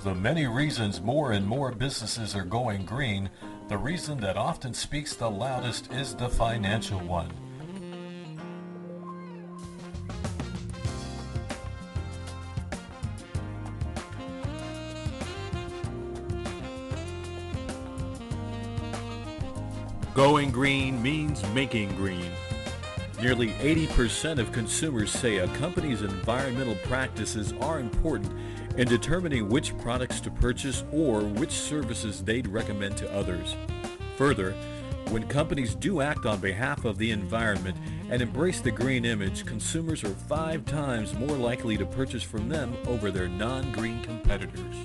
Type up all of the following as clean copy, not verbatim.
The many reasons more and more businesses are going green, the reason that often speaks the loudest is the financial one. Going green means making green. Nearly 80% of consumers say a company's environmental practices are important in determining which products to purchase or which services they'd recommend to others. Further, when companies do act on behalf of the environment and embrace the green image, consumers are 5 times more likely to purchase from them over their non-green competitors.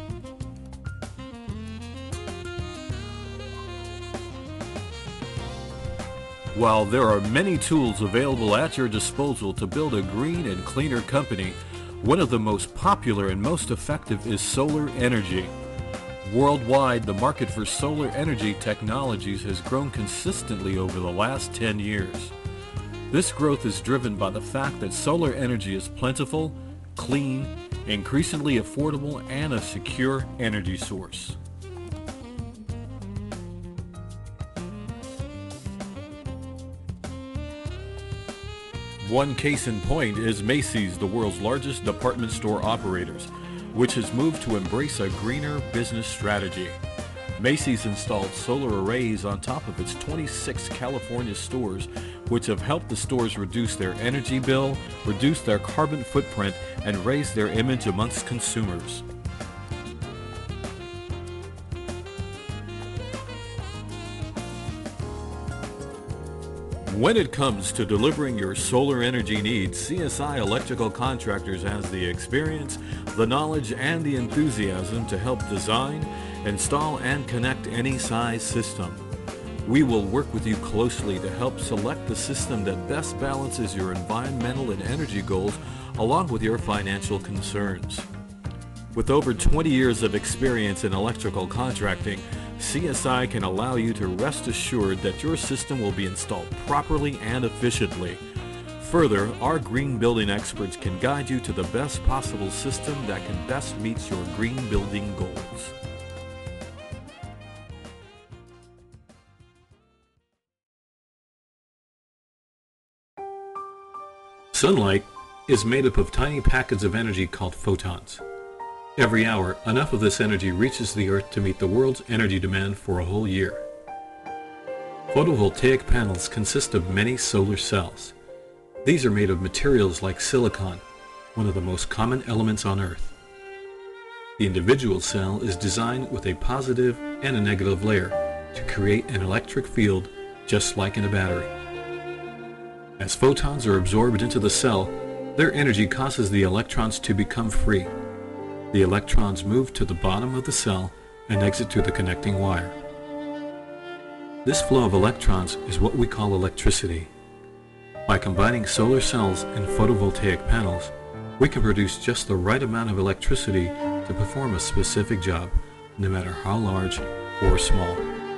While there are many tools available at your disposal to build a green and cleaner company, one of the most popular and most effective is solar energy. Worldwide, the market for solar energy technologies has grown consistently over the last 10 years. This growth is driven by the fact that solar energy is plentiful, clean, increasingly affordable, and a secure energy source. One case in point is Macy's, the world's largest department store operators, which has moved to embrace a greener business strategy. Macy's installed solar arrays on top of its 26 California stores, which have helped the stores reduce their energy bill, reduce their carbon footprint, and raise their image amongst consumers. When it comes to delivering your solar energy needs, CSI Electrical Contractors has the experience, the knowledge, and the enthusiasm to help design, install, and connect any size system. We will work with you closely to help select the system that best balances your environmental and energy goals along with your financial concerns. With over 20 years of experience in electrical contracting, CSI can allow you to rest assured that your system will be installed properly and efficiently. Further, our green building experts can guide you to the best possible system that can best meet your green building goals. Sunlight is made up of tiny packets of energy called photons. Every hour, enough of this energy reaches the Earth to meet the world's energy demand for a whole year. Photovoltaic panels consist of many solar cells. These are made of materials like silicon, one of the most common elements on Earth. The individual cell is designed with a positive and a negative layer to create an electric field just like in a battery. As photons are absorbed into the cell, their energy causes the electrons to become free. The electrons move to the bottom of the cell and exit through the connecting wire. This flow of electrons is what we call electricity. By combining solar cells and photovoltaic panels, we can produce just the right amount of electricity to perform a specific job, no matter how large or small.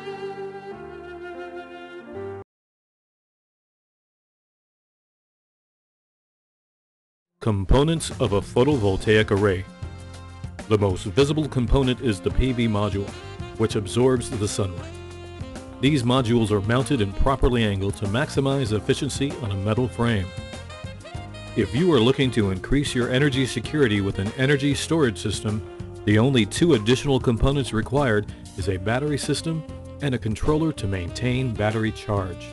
Components of a photovoltaic array. The most visible component is the PV module, which absorbs the sunlight. These modules are mounted and properly angled to maximize efficiency on a metal frame. If you are looking to increase your energy security with an energy storage system, the only 2 additional components required is a battery system and a controller to maintain battery charge.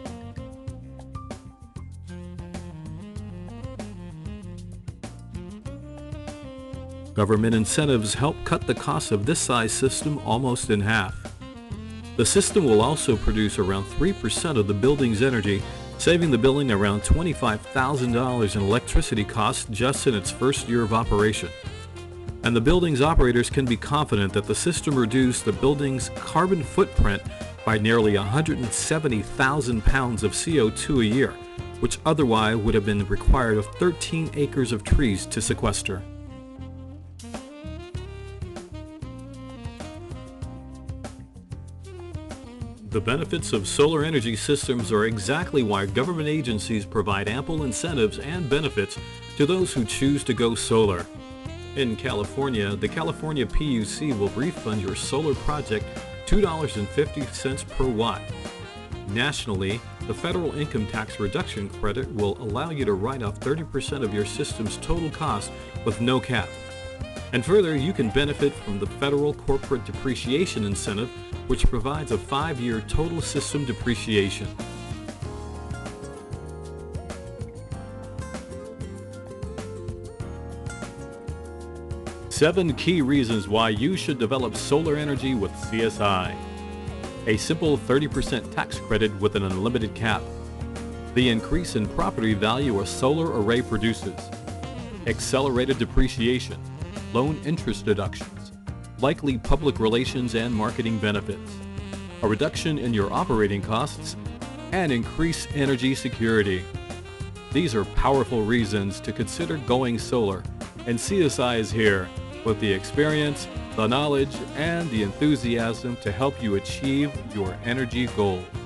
Government incentives help cut the cost of this size system almost in half. The system will also produce around 3% of the building's energy, saving the building around $25,000 in electricity costs just in its first year of operation. And the building's operators can be confident that the system reduced the building's carbon footprint by nearly 170,000 pounds of CO2 a year, which otherwise would have been required of 13 acres of trees to sequester. The benefits of solar energy systems are exactly why government agencies provide ample incentives and benefits to those who choose to go solar. In California, the California PUC will refund your solar project $2.50 per watt. Nationally, the federal income tax reduction credit will allow you to write off 30% of your system's total cost with no cap. And further, you can benefit from the federal corporate depreciation incentive, which provides a 5-year total system depreciation. Seven key reasons why you should develop solar energy with CSI. A simple 30% tax credit with an unlimited cap. The increase in property value a solar array produces. Accelerated depreciation. Loan interest deductions. Likely public relations and marketing benefits. A reduction in your operating costs. And increased energy security. These are powerful reasons to consider going solar, and CSI is here with the experience, the knowledge, and the enthusiasm to help you achieve your energy goals.